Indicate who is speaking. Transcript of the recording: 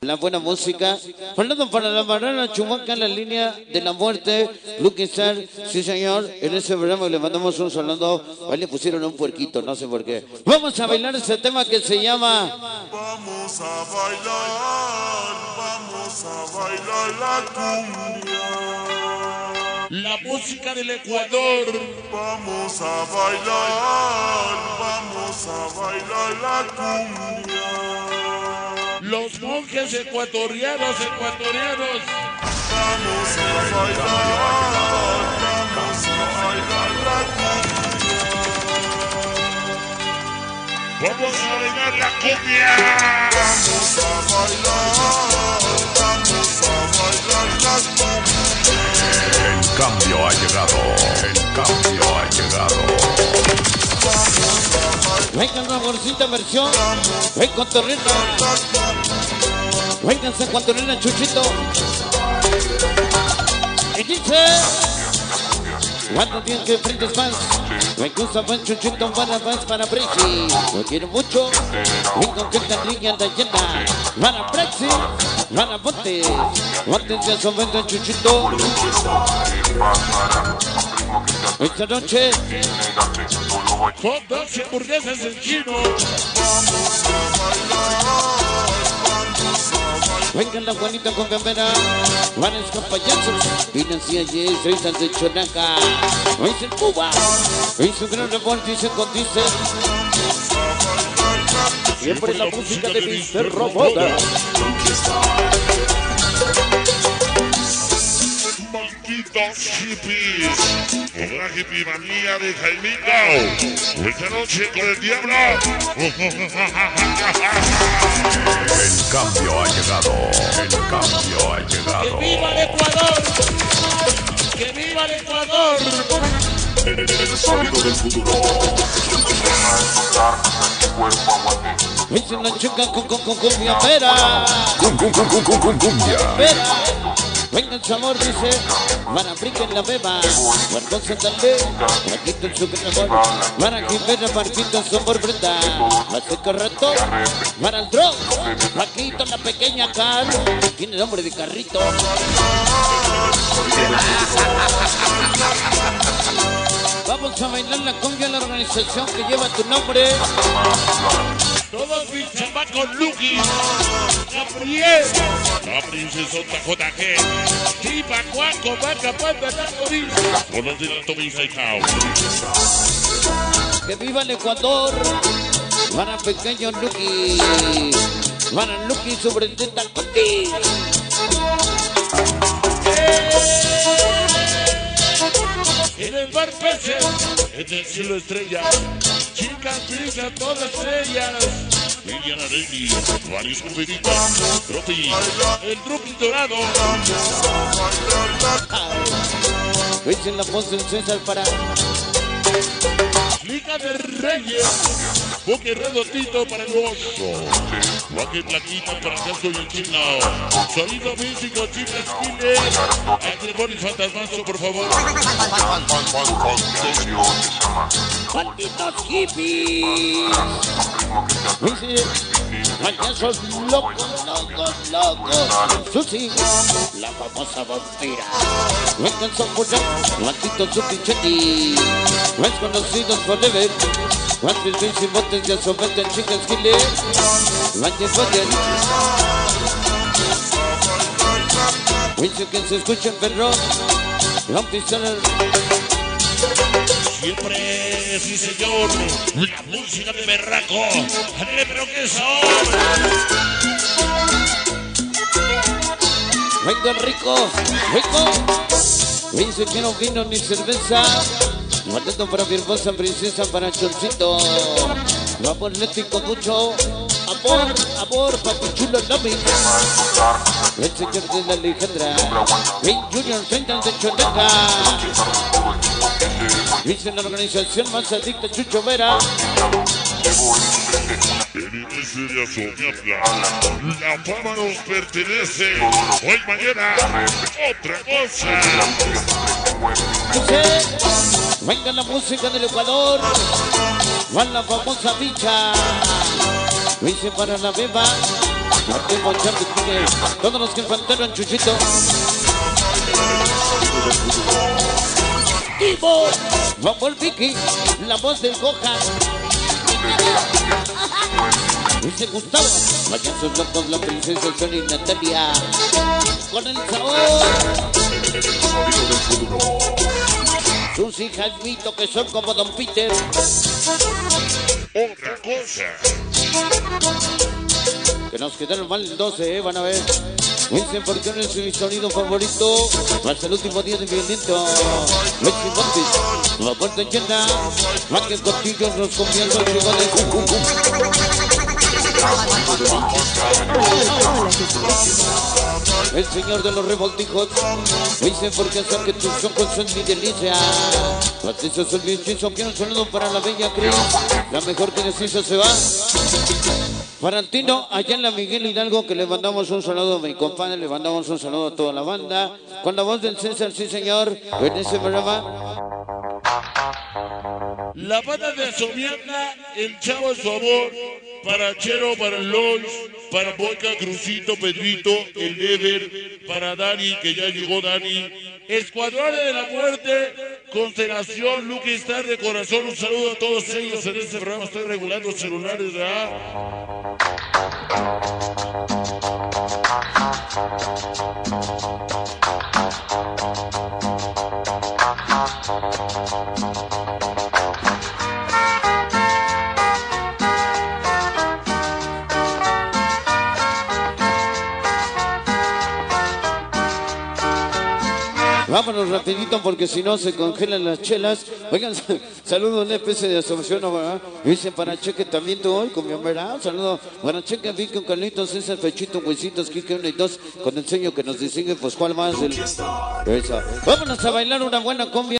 Speaker 1: La buena música. Hablando para la banana Chumaca en la línea de la muerte. Lucky Star, sí señor. En ese programa le mandamos un saludo. Hoy le pusieron un puerquito, no sé por qué. Vamos a bailar ese tema que se llama.
Speaker 2: Vamos a bailar la cumbia.
Speaker 3: La música del Ecuador.
Speaker 2: Vamos a bailar la cumbia.
Speaker 3: Los monjes ecuatorianos.
Speaker 2: Vamos a bailar la cumbia.
Speaker 3: Vamos a bailar la cumbia.
Speaker 2: Vamos a bailar la cumbia.
Speaker 4: El cambio ha llegado.
Speaker 1: Venga una bolsita versión. Ven con torreta. Vénganse con torreta, Chuchito. Y dice. Cuando tienen que frente fans. Me gusta buen Chuchito para fans para Prexi. Lo quiero mucho. Vengo que esta línea anda llena. Para Prexi. Para Botes. Botes de sombrero Chuchito. Esta noche.
Speaker 3: Hot dogs y hamburguesas en chino.
Speaker 1: Vengan la Juanita con Gambera. Van a payasos. Vienen si allí, risas de Chonaca. Hoy en Cuba. Hoy su gran reporte y se condice. Siempre la música de Mr. Robota.
Speaker 3: Malditos hippies. La hippie manía de Jaimito. Esta noche con el diablo.
Speaker 4: El cambio ha llegado.
Speaker 3: ¡Que viva el Ecuador! ¡Que viva el Ecuador!
Speaker 4: El sonido del futuro.
Speaker 1: Es una chica con cumbia pera.
Speaker 4: Cumbia.
Speaker 1: Pera. Venga el sabor, dice. Para apliquen la beba. Guardó Santander. Raquito en su carnaval. Para que vera, Marquito en su brenda. Hace correcto. Para el drog. Raquito la pequeña car. Tiene nombre de carrito. Vamos a bailar la cumbia en la organización que lleva tu nombre.
Speaker 3: Todos mis chamacos Lucky, Gabriel, la princesota JG, Chipa, Cuaco, Vaca, Panda, Tacorín, con los de la Tomisa y Cao.
Speaker 1: Que viva el Ecuador. Para pequeño Lucky. Para Lucky sobre el teta contigo.
Speaker 3: En el bar peces, en el cielo estrella, chicas, brisas, todas estrellas. Liliana Reyes, varios cuberitas, Dropi, el Dropi dorado.
Speaker 1: Dicen la voz del César para.
Speaker 3: Liga de Reyes, Boque redondito para el oso, Boque plaquita para el casco y el chino. Sonido místico, chicas, Chile. Entre Boris Fantasmazo, por favor.
Speaker 1: ¡Malditos hippies! Dice, payasos locos. Susi, la famosa vampira. Vengan son muchos, malditos Supichetti. Más conocidos forever. Guantes, y botes de asometen, chicas, Gile. Valle. Dice que se escuchen perros. Long pistola.
Speaker 3: Siempre, sí señor, la música de berraco, pero que son.
Speaker 1: Venga rico. Dice que no vino ni cerveza. Guardando para mi hermosa princesa, para Chorcito. Vamos Leti con mucho amor, papi chulo, Lomi. El señor de la Alejandra. El Junior Central de Choneca. Dice la organización más adicta, Chucho Vera.
Speaker 3: El inicio de Azomiapla, la fama nos pertenece. Hoy, mañana, otra cosa.
Speaker 1: Dice, venga la música del Ecuador. Va la famosa bicha. Dice para la beba. Martín Moncharte tiene todos los que faltaron, Chuchito. Ivo, vamos el Vicky, la voz del Gohan. Dice Gustavo, vayan sus locos la princesa Sol y Natalia. Con el sabor. Sus hijas Vito que son como Don Peter.
Speaker 3: Otra cosa.
Speaker 1: Que nos quedaron mal el 12, van a ver. Dicen por qué no es su sonido favorito. Hasta el último día de violento. Lexi Montes, la puerta llena. Vázquez Cortillos nos comienza el llegó de el señor de los revoltijos. Dicen por qué hacer que tus ojos son mi delicia. Las hechos son bien chisos. Quiero un saludo para la bella Cris. La mejor que deshizo se va. Para el Tino, allá en la Miguel Hidalgo, que le mandamos un saludo a mi compadre, le mandamos un saludo a toda la banda. Con la voz del César, sí señor, en ese programa.
Speaker 3: La banda de Somiana, el Chavo a su amor, para Chero, para Lois, para Boca, Crucito, Pedrito, el Ever, para Dani, que ya llegó Dani. Escuadrón de la Muerte, Constelación, Luke Star de Corazón, un saludo a todos ellos en este programa. Estoy regulando celulares, ¿verdad?
Speaker 1: Vámonos rapidito porque si no se congelan las chelas. Oigan, saludos de especie de asociación, ¿verdad? Dicen para Cheque también tú hoy con mi hombre. Saludos para Cheque, Vicky, Carlitos, César, Pechito, Huesitos, Kike 1 y 2 con el sueño que nos distingue, pues cuál más. Vámonos a bailar una buena cumbia.